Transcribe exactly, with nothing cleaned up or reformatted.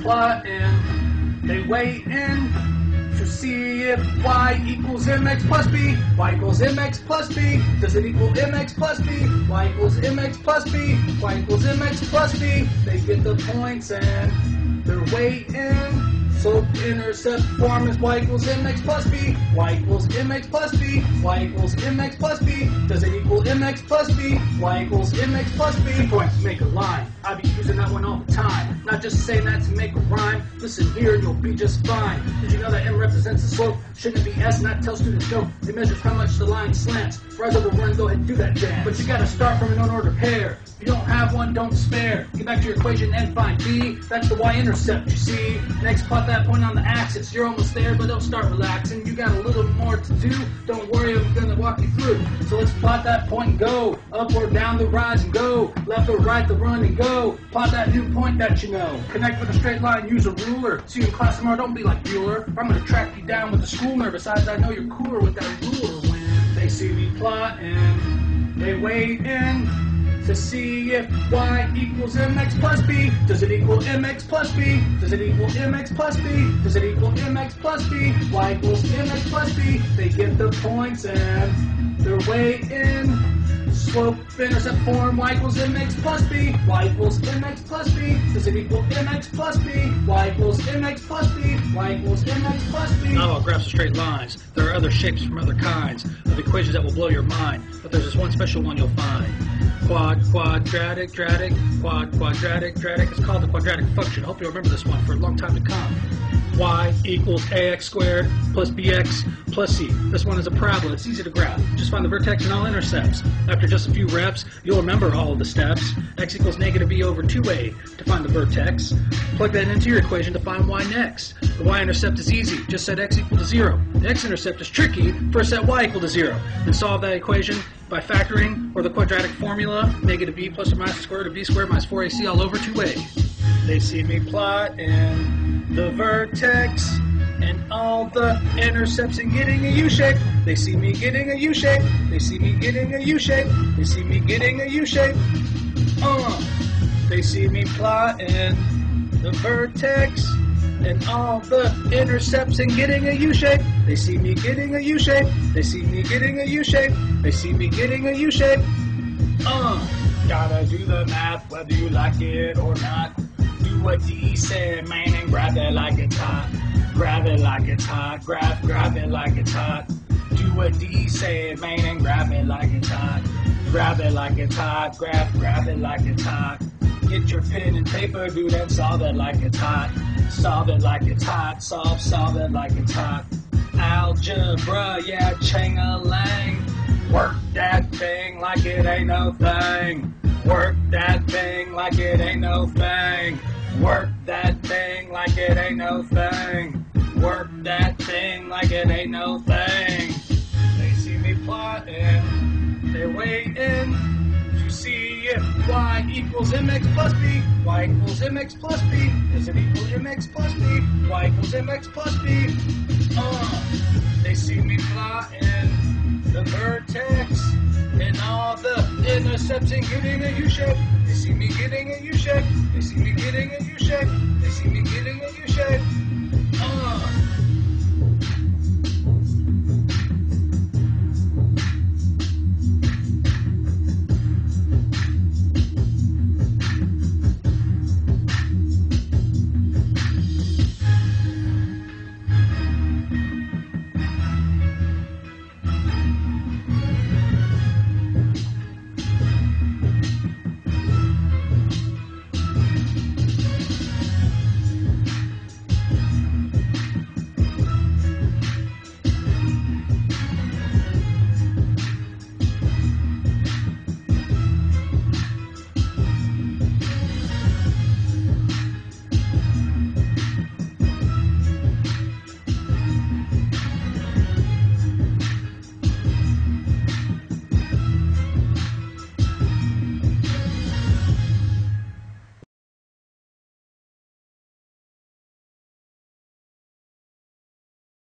plotting, they weigh in to see if y equals mx plus b. Y equals mx plus b. Does it equal mx plus b? Y equals mx plus b. Y equals mx plus b. They get the points and they're weighing. Slope intercept form is y equals mx plus b. Y equals mx plus b. Y equals mx plus b. Does it equal mx plus b? Y equals mx plus b. Two points to make a line. I be using that one all the time. Not just saying that to make a rhyme. Listen here and you'll be just fine. Did you know that m represents the slope? Shouldn't it be s? And that tells students no. It measures how much the line slants. Rise over run, go ahead and do that dance. But you gotta start from an unordered pair. If you don't have one, don't spare. Get back to your equation and find b. That's the y-intercept, you see. Next, plot that point on the axis. You're almost there, but don't start relaxing. You got a little more to do. Don't worry, I'm gonna walk you through. So let's plot that point and go. Up or down the rise and go. Left or right the run and go. Plot that new point that you know. Connect with a straight line, use a ruler. See you in class tomorrow, don't be like Bueller. I'm gonna track you down with the school nerve. Besides, I know you're cooler with that ruler. When they see me plotting, they weigh in to see if y equals mx plus b. Does it equal mx plus b? Does it equal mx plus b? Does it equal mx plus b? Y equals mx plus b. They get the points and they're weighing. Slope intercept form y equals mx plus b. Y equals mx plus b. Does it equal mx plus b? Y equals mx plus b. Y equals mx plus b. Not all graphs are straight lines. There are other shapes from other kinds of equations that will blow your mind. But there's this one special one you'll find. Quad, quadratic, dratic, quad, quadratic, dratic. It's called the quadratic function. I hope you'll remember this one for a long time to come. Y equals ax squared plus bx plus c. This one is a parabola. It's easy to graph. Just find the vertex and all intercepts. After just a few reps, you'll remember all of the steps. X equals negative b over two a to find the vertex. Plug that into your equation to find y next. The y-intercept is easy. Just set x equal to zero. The x-intercept is tricky. First set y equal to zero. Then solve that equation by factoring, or the quadratic formula, negative b plus or minus the square root of b squared minus four a c all over two a. They see me plotting the vertex and all the intercepts and getting a U-shape. They see me getting a U-shape. They see me getting a U-shape. They see me getting a U-shape. Uh, they see me plotting the vertex and all the intercepts and getting a U-shape. They see me getting a U-shape. They see me getting a U-shape. They see me getting a U-shape. Uh, gotta do the math whether you like it or not. Do what D said, man, and grab it like it's hot. Grab it like it's hot. Grab, grab it like it's hot. Do what D said, man, and grab it like it's hot. Grab it like it's hot. Grab, grab it like it's hot. Get your pen and paper, dude, and solve it like it's hot. Solve it like it's hot. Solve, solve it like it's hot. Algebra, yeah, chang-a-lang. Work that thing like it ain't no thing. Work that thing like it ain't no thing. Work that thing like it ain't no thing. Work that thing like it ain't no thing. They see me plotting, they weigh in to see if y equals mx plus b. Y equals mx plus b. Does it equal mx plus b? Y equals mx plus b. Uh, they see me plotting the vertex and all the intercepts and getting a U-shape. They see me getting a U-shape. They see me getting a U-shape. They see me getting a U-shape.